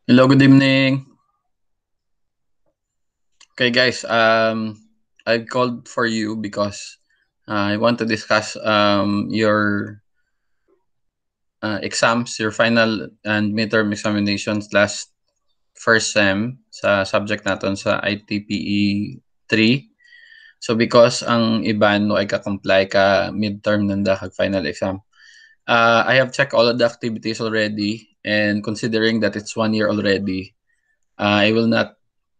Hello, good evening. Okay, guys. I called for you because I want to discuss your exams, your final and midterm examinations last first sem sa subject natin sa ITPE 3. So because ang iban no ay ka-comply ka midterm nanda kag final exam. I have checked all of the activities already, and considering that it's 1 year already, I will not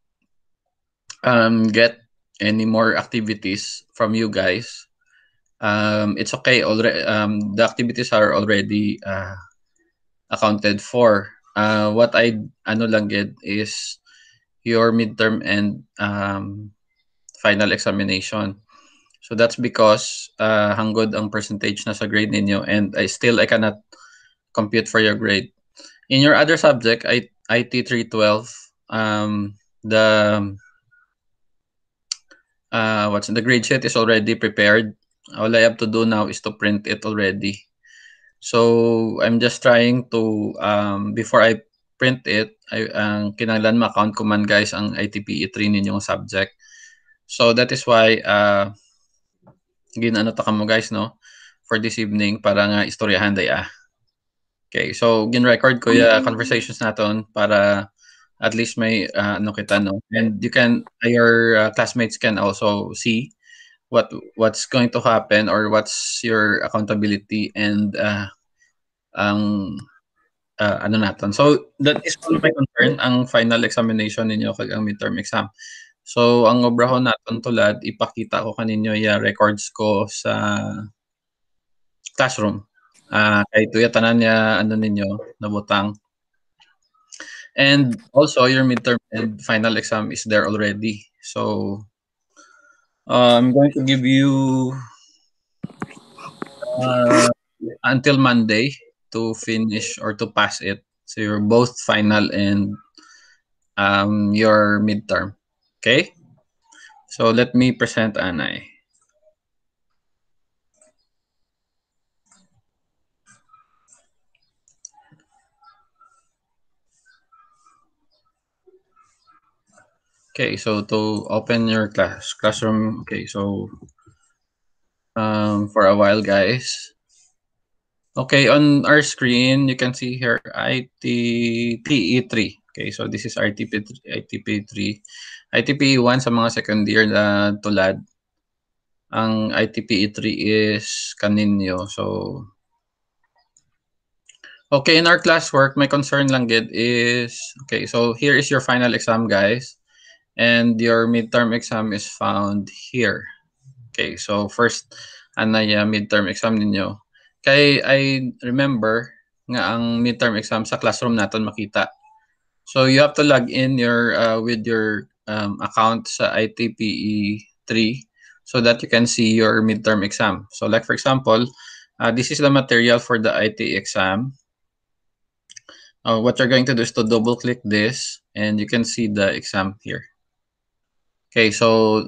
get any more activities from you guys. It's okay. Already, the activities are already accounted for. What I ano lang get is your midterm and final examination. So that's because hanggod ang percentage na sa grade ninyo, and I cannot compute for your grade. In your other subject, IT 312, the what's the grade sheet is already prepared. All I have to do now is to print it already. So I'm just trying to before I print it, kinahanglan ma-count ko man guys ang ITPE 3 ninyong subject. So that is why ginano ta kamo guys no for this evening para nga istoryahan day ah. Okay, so gin-record ko ya conversations naton para at least may ano kita no, and your classmates can also see what's going to happen or what's your accountability and ang ano natin. So that is all my concern ang final examination ninyo kag ang midterm exam. So ang obrahon naton tulad ipakita ko kaninyo ya records ko sa classroom. Kay tuya tanan ya ano ninyo nabutang. And also your midterm and final exam is there already. So I'm going to give you uh, until Monday to finish or to pass it. So you're both final and your midterm. Okay? So let me present Anay. Okay, so to open your classroom, okay, so for a while guys. Okay, on our screen, you can see here ITPE3. Okay, so this is ITP3. ITPE1 sa mga second year na tulad. Ang ITPE3 is kaninyo. So, okay, in our classwork, my concern lang gid is, okay, so here is your final exam, guys. And your midterm exam is found here. Okay, so first, anay midterm exam ninyo. Kay I remember nga ang midterm exam sa classroom naton makita. So you have to log in your with your account sa ITPE 3 so that you can see your midterm exam. So like for example, this is the material for the IT exam. What you're going to do is to double click this and you can see the exam here. Okay, so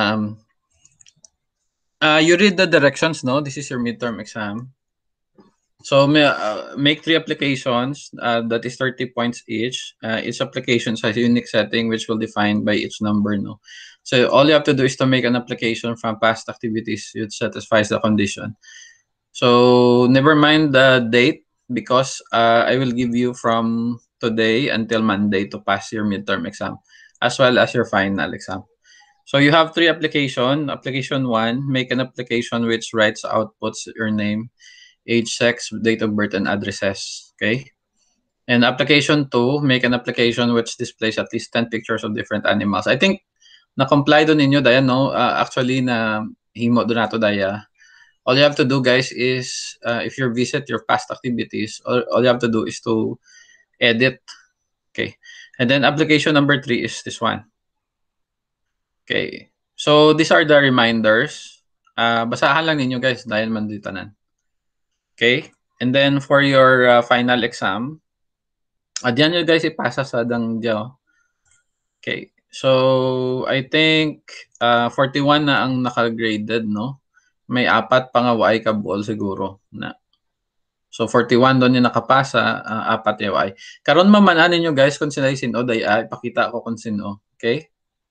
you read the directions, no? This is your midterm exam. So make 3 applications that is 30 points each. Each application has a unique setting which will define by each number, no? So all you have to do is to make an application from past activities which satisfies the condition. So never mind the date because I will give you from today until Monday to pass your midterm exam as well as your final exam. So you have 3 application. Application 1, make an application which writes outputs your name, age, sex, date of birth, and addresses. Okay. And application 2, make an application which displays at least 10 pictures of different animals. I think na-comply doon ninyo, Daya, no? Actually, na himo doon nato, Daya. All you have to do, guys, is if you visit your past activities, all you have to do is to edit. Okay. And then application number 3 is this one. Okay. So, these are the reminders. Basahan lang ninyo, guys, dahil man dito tanan. Okay? And then, for your final exam, diyan nyo, guys, ipasa sa dangdyo. Okay. So, I think 41 na ang naka-graded, no? May 4 pa nga waay kabuol siguro na. So 41 doon yung nakapasa, 4 yung Y. Karon mamanan ninyo guys kung sila sino day ipakita ko kung sino. Okay?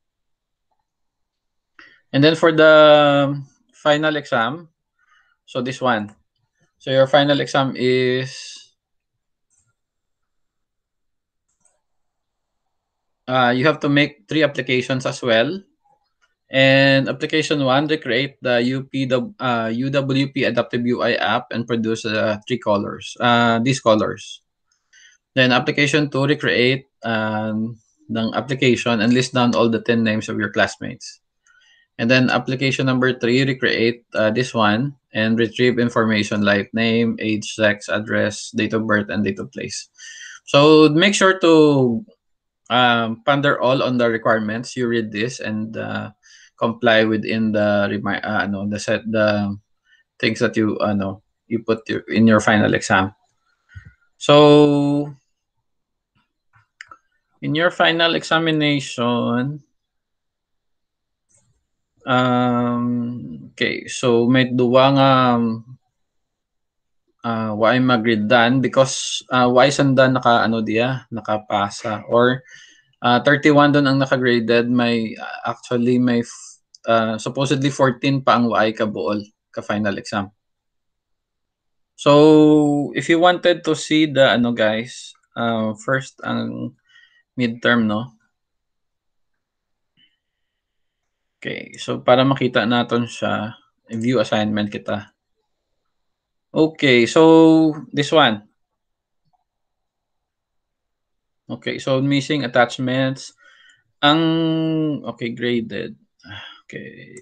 And then for the final exam, so this one. So your final exam is you have to make 3 applications as well. And application 1, recreate the UWP Adaptive UI app and produce 3 colors. These colors. Then application 2, recreate ng application and list down all the 10 names of your classmates. And then application number 3, recreate this one and retrieve information like name, age, sex, address, date of birth, and date of place. So make sure to ponder all on the requirements. You read this and comply within the things that you put in your final exam. So in your final examination, okay, so may duwa nga why magridan because why sanda nakapasa or 31 doon ang nakagraded, may actually may supposedly 14 pa ang Y kabuol ka final exam. So if you wanted to see the guys, first ang midterm, no? Okay, so para makita natin siya, view assignment kita. Okay, so this one. Okay, so missing attachments. Okay, graded. Okay.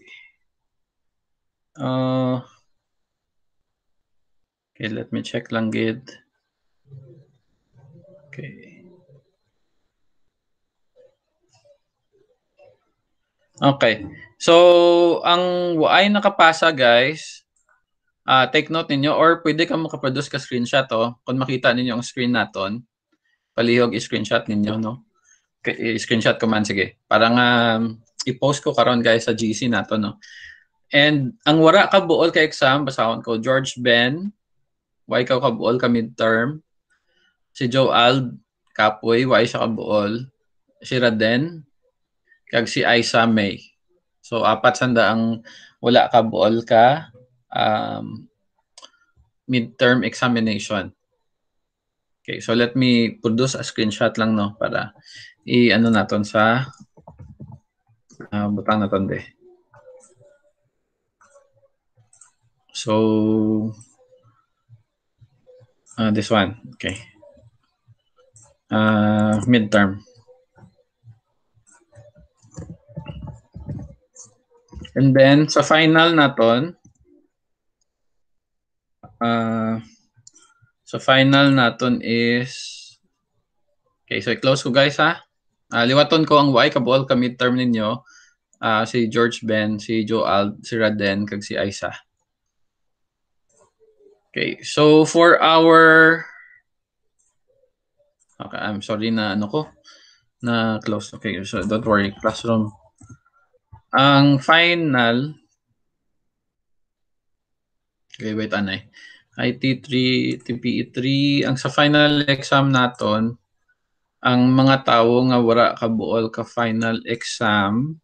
Okay, let me check lang gid. Okay. Okay. So, ang ay nakapasa guys, take note ninyo or pwede ka makaproduce ka screenshot kung makita ninyo ang screen naton. Palihog i-screenshot ninyo, no? I-screenshot ko man, sige. Parang i-post ko karon guys sa GC nato, no? And ang wara ka buol ka exam, basahon ko, George Ben, why ka buol ka midterm, si Joe Ald, Kapoy, why siya ka buol, si Raden, kag si Aisa May. So, 4 sanda ang wala ka buol ka midterm examination. Okay, so let me produce a screenshot lang, no, para i-ano naton sa butang naton de. So this one, okay. Midterm. And then sa final naton, so final naton is, okay, so i-close ko guys ha. Liwaton ko ang Y kabuol ka midterm ninyo, si George Ben, si Joe Ald, si Raden, kag si Aisa. Okay, so for our, okay, I'm sorry na na close. Okay, so don't worry, classroom. Ang final, okay, wait, anay. IT3, TPE3, ang sa final exam naton, ang mga tao nga wala kabuol ka final exam,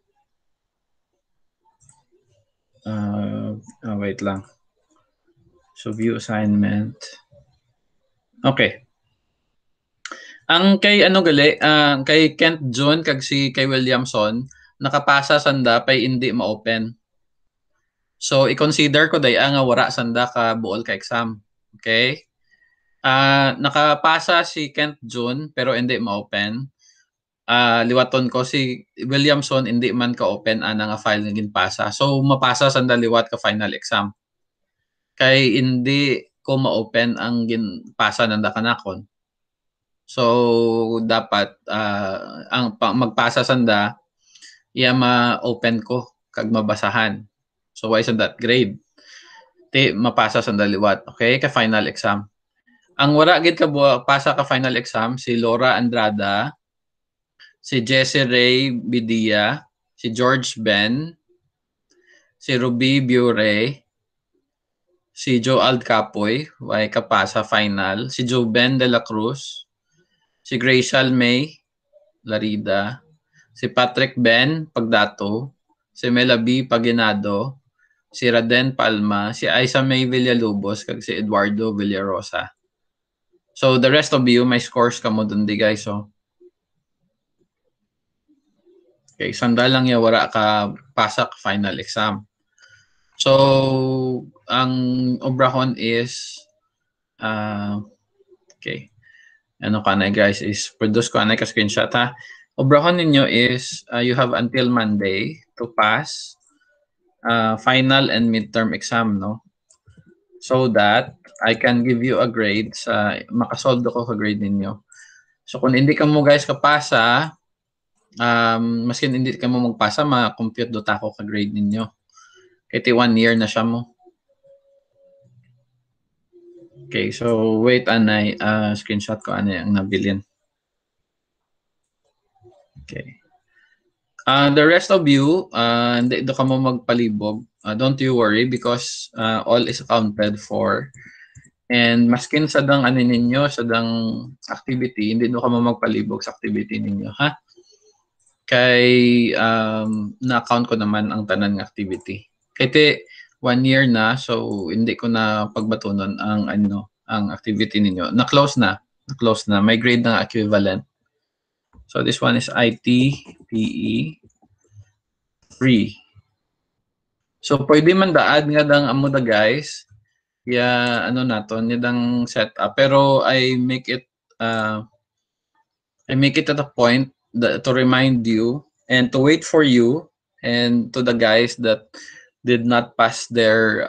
wait lang. So view assignment. Okay. Ang kay kay Kent John kag si kay Williamson, nakapasa sanda pay hindi ma-open. So i-consider ko day nga wala sanda ka buol ka exam. Okay? Nakapasa si Kent John pero hindi ma-open. Liwaton ko si Williamson hindi man ka open ana nga file nga ginpasa. So mapasa sanda liwat ka final exam. Kay hindi ko ma-open ang ginpasa nanda kanakon. So dapat ang magpasa sanda iya ma-open ko kag mabasahan. So why is that grade? Mapasa sanda liwat, okay? Ka final exam. Ang wala gid ka pasa ka final exam si Laura Andrada, si Jessie Ray Bidia, si George Ben, si Ruby Bure, si Joald Capoy, way kapasa final, si Joben de la Cruz, si Gracial May Larida, si Patrick Ben Pagdato, si Melabi Paginado, si Raden Palma, si Aisa May Villalobos, kag si Eduardo Villarosa. So the rest of you, may scores kamo dun di guys. So, okay, sanda lang ya wala ka pasak final exam. So, ang obrahon is okay. Ano ka na guys is produce ko na ka screenshot ha. Obrahon ninyo is you have until Monday to pass final and midterm exam, no? So that I can give you a grade sa makasoldo ko ka grade ninyo. So kung hindi ka mo guys kapasa, maskin hindi ka mo magpasa, ma-compute do ta ko ka grade ninyo. Kaya 1 year na siya mo. Okay, so wait anay, screenshot ko anay ang nabilin. Okay. The rest of you, hindi do ka mo magpalibog. Don't you worry because all is accounted for. And maskin sa dang ano ninyo, sa dang activity, hindi do ka mo magpalibog sa activity ninyo, ha? Kay na-account ko naman ang tanan ng activity. Kaya 1 year na, so hindi ko na pagbatunon ang ang activity ninyo. Na-close na. May grade na equivalent. So this one is IT, PE, free. So pwede man daad nga dang amo da guys. Ya ano naton, dang setup. Pero I make it at a point to remind you and to wait for you and to the guys that did not pass their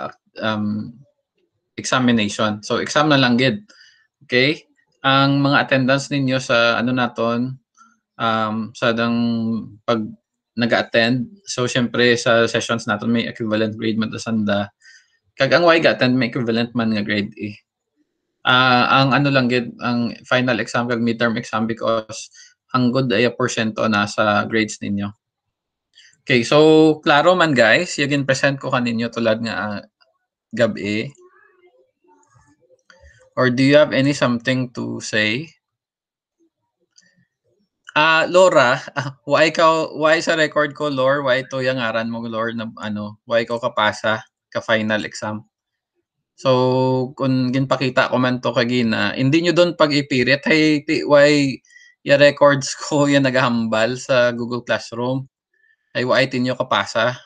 examination. So exam na lang gid. Okay? Ang mga attendance ninyo sa ano naton sa dang pag nag-attend. So syempre sa sessions naton may equivalent grade man sanda. Kag ang way ga-attend may equivalent man nga grade A. Ang ano lang gid ang final exam kag midterm exam because ang good ay porsyento na sa grades ninyo. Okay, so klaro man guys, yung present ko kaninyo tulad nga gabi. Or do you have any something to say? Laura, why sa record ko, Lor, why to yung aran mo, Lor, na ano, why ko kapasa ka final exam? So, kung ginpakita ko man to kagina, hindi nyo doon pag-ipirit, hey, why yung records ko yung naghahambal sa Google Classroom, ay why tinyo kapasa,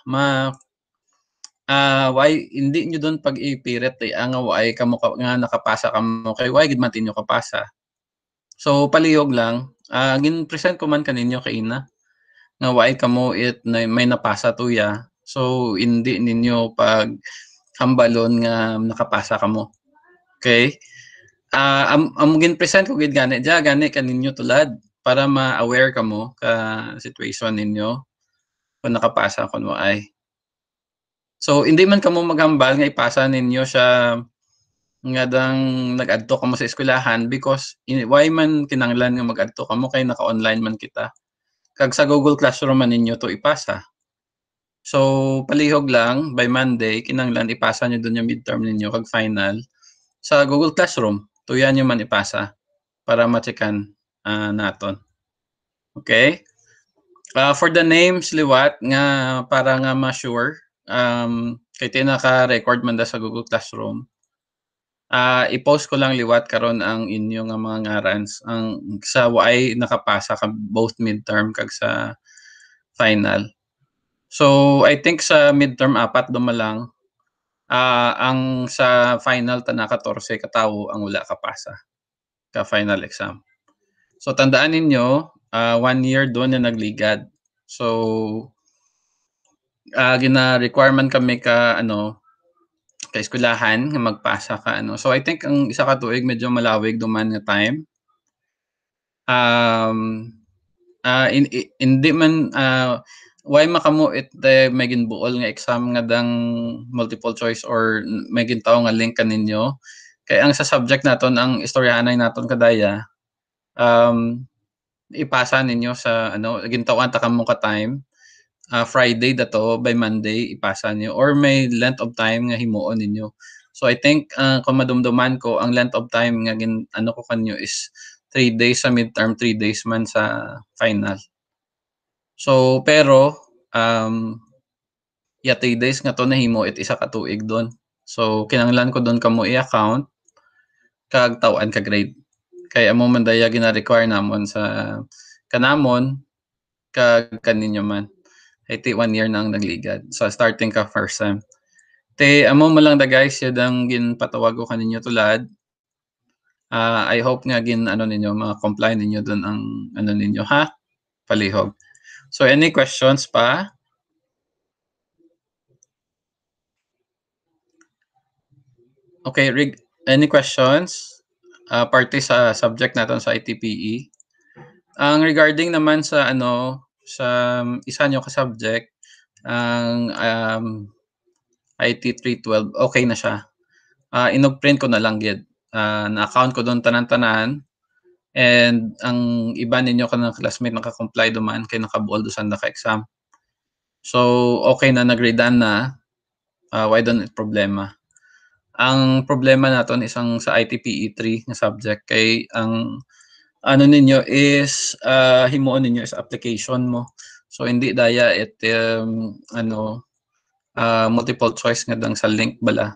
why hindi nyo doon pag-ipirit, ang why kamo nga nakapasa kamo, kay why gid man tinyo kapasa. So, palihog lang, gin-present ko man kaninyo kaina, nga why kamo may napasa to ya. So, hindi ninyo pag hambalon nga nakapasa kamo. Okay? Am gin-present ko gid gani kaninyo tulad para ma-aware kamo ka situation ninyo kung nakapasa kun mo ay. So, hindi man kamo maghambal nga ipasa ninyo siya nga dang nag-adto kamo sa eskwelahan because why man kinahanglan nga mag-adto kamo kay naka-online man kita. Kag sa Google Classroom man ninyo to ipasa. So palihog lang by Monday kinahanglan ipasa niyo dun yung midterm ninyo kag final sa Google Classroom. Tuyan niyo man ipasa para ma-checkan naton. Okay? For the names liwat nga para nga ma-sure kay naka-record man da sa Google Classroom. I-post ko lang liwat karon ang inyong mga ngarans ang sa why nakapasa ka both midterm kag sa final. So I think sa midterm 4 dumalang ang sa final ta 14 ka tawo ang wala kapasa ka final exam. So tandaan ninyo 1 year doon na nagligad. So gina-requirement kami ka ka eskwelahan nga magpasa ka So I think ang isa ka tuig medyo malawig duman nga time. Hindi man why makamo may ginbuol nga exam nga dang multiple choice or may gintaw nga link kaninyo kay ang sa subject naton ang istoryahanay naton kadaya ipasa ninyo sa gintawan ta kamo ka time Friday dato by Monday ipasa niyo or may length of time nga himuon ninyo So I think kung madumduman ko ang length of time nga ano ko kanyo is 3 days sa midterm, 3 days man sa final. So pero 3 days nga to nahimo it isa ka tuig don. So kinahanglan ko don kamo i-account kag taw-an ka grade. Kay amo man daya gina-require namon sa kanamon kag kaninyo man. Iti 1 year na ang nagligad. So starting ka first sem. Te amo man lang da guys yadang ginpatawag ko kaninyo tulad. I hope nga ano ninyo ma-comply ninyo don ang ano ninyo ha palihog. So any questions pa? Okay, any questions? Parte sa subject natin sa ITPE. Ang regarding naman sa sa isa nyo ka subject, ang IT 312, okay na siya. Inog-print ko na lang gid. Na-account ko doon tanan-tanan. And ang iba ninyo ka ng classmate naka-comply duman kay nakabuol doon sa exam. So okay na nag-redan na. Why don't it problema? Ang problema naton isang sa ITPE 3 na subject kay ang ano ninyo is himuon ninyo is application mo. So hindi daya multiple choice nga dang sa link bala.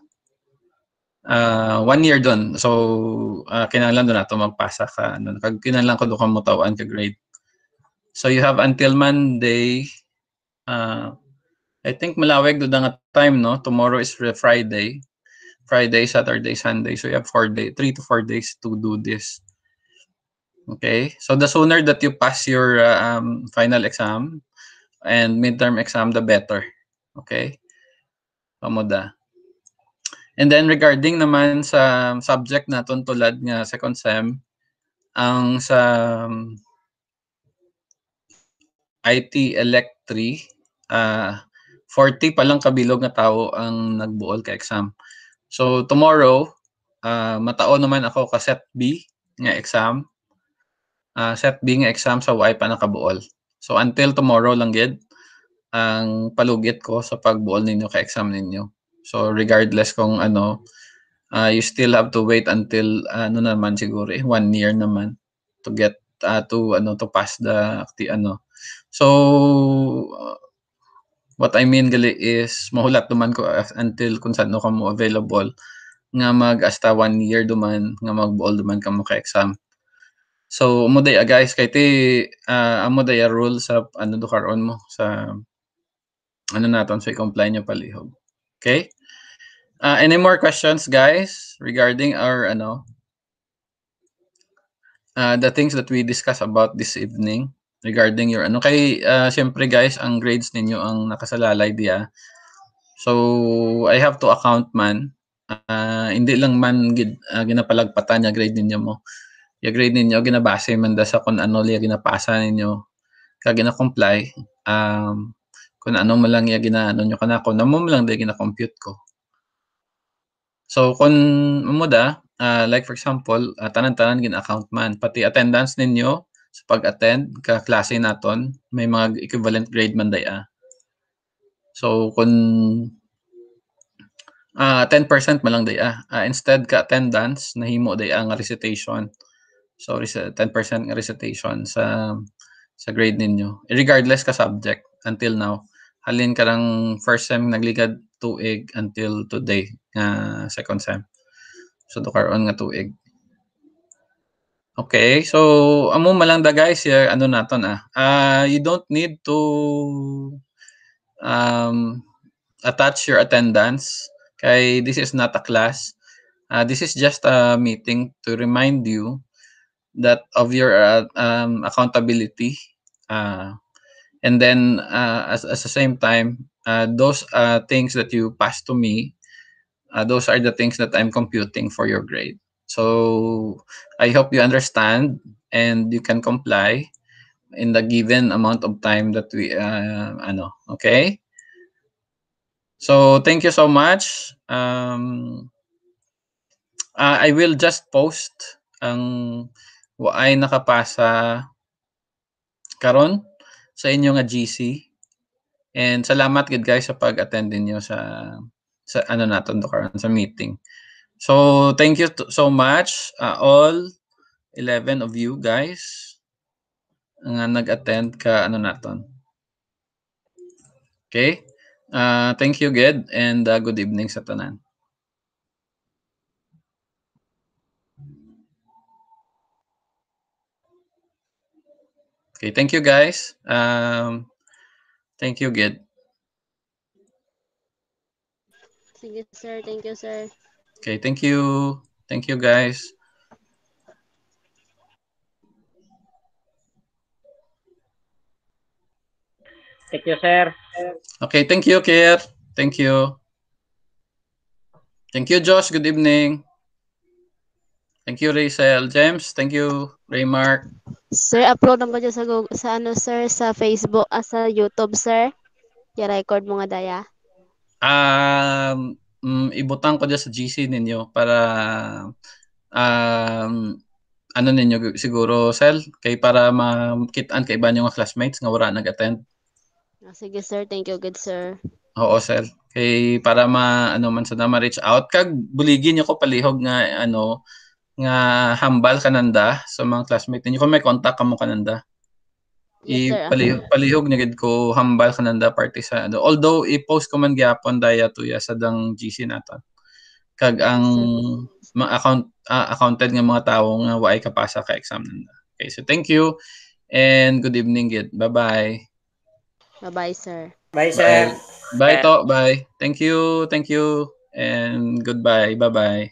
1 year don. So kinahanglan do nato magpasa ka kag kinahanglan ko do ka motawan ka grade. So you have until Monday. I think malawig do nga time no. Tomorrow is Friday. Friday, Saturday, Sunday. So you have 3 to 4 days to do this. Okay. So the sooner that you pass your final exam and midterm exam, the better. Okay. Pamuda. And then regarding naman sa subject naton tulad nga second sem, ang sa IT Electric 40 pa lang kabilog nga tao ang nagbuol ka exam. So tomorrow, matao naman ako ka set B nga exam. Set B nga exam sa Y pa nakabuol. So until tomorrow lang gid ang palugit ko sa pagbuol ninyo ka exam ninyo. So regardless kung you still have to wait until naman siguro 1 year naman to get to pass the So what I mean gali is mahulat duman ko until kung saan ka mo available nga hasta 1 year duman nga magbuol duman ka mo ka exam. So amo day guys kay ti amo day rule sa do karon mo sa naton sa comply nyo palihog. Okay? Any more questions guys regarding our the things that we discussed about this evening regarding your kay syempre guys ang grades ninyo ang nakasalalay diya. So I have to account man hindi lang man ginapalagpatan ya grade ninyo mo. Ya grade ninyo ginabase man da sa kung ano liya ginapasa ninyo kag gina-comply kung ano man lang ya nyo kanako namo man lang day gina-compute ko. So kung like for example tanan-tanan gina-account man pati attendance ninyo sa pag-attend ka klase naton may mga equivalent grade man daya. So kung 10% man lang daya instead ka attendance nahimo daya nga recitation. So 10% nga recitation sa grade ninyo regardless ka subject until now. Halin ka lang first sem nagligad tuig until today nga second sem. So do karon nga tuig. Okay, so amo malang da guys naton you don't need to attach your attendance kay this is not a class. This is just a meeting to remind you that of your accountability and then at the same time those things that you pass to me those are the things that I'm computing for your grade. So I hope you understand and you can comply in the given amount of time that we okay. So thank you so much. I will just post ang ay nakapasa karon sa inyo nga GC. And salamat gid guys sa pag-attend ninyo sa sa ano naton do karon sa meeting. So thank you so much all 11 of you guys nga nag-attend ka ano naton. Okay? Thank you Ged and good evening sa tanan. Okay, thank you guys. Thank you Ged. Sige, sir. Thank you, sir. Okay, thank you. Thank you guys. Thank you, sir. Okay, thank you Kier. Thank you. Thank you Josh. Good evening. Thank you Rachel. James, thank you. Raymark. Sir, upload na ba dyan sa, Google, sa ano, sir, sa Facebook, sa YouTube, sir? I-record mo nga daya. Ibutang ko dyan sa GC ninyo para ano ninyo siguro sel kay para makitaan kay iba nyo nga classmates nga wala nag-attend. Sige, sir. Thank you, good, sir. Oo sel. Kay para ano man sa na ma-reach out kag buligin niyo ko palihog nga ano nga hambal kananda sa mga classmates ninyo kung may contact kamo kananda. Yes, sir. Palihog na gid ko hambal kananda party sa ano. Although i-post ko man gyapon daya tuya sa dang GC naton. Kag ang Yes, mga accounted nga mga tawo nga waay kapasa ka exam nanda. Okay, so thank you and good evening gid. Bye-bye. Bye-bye, sir. Bye, Bye. sir. Bye to. Bye. Thank you. Thank you. And goodbye. Bye-bye.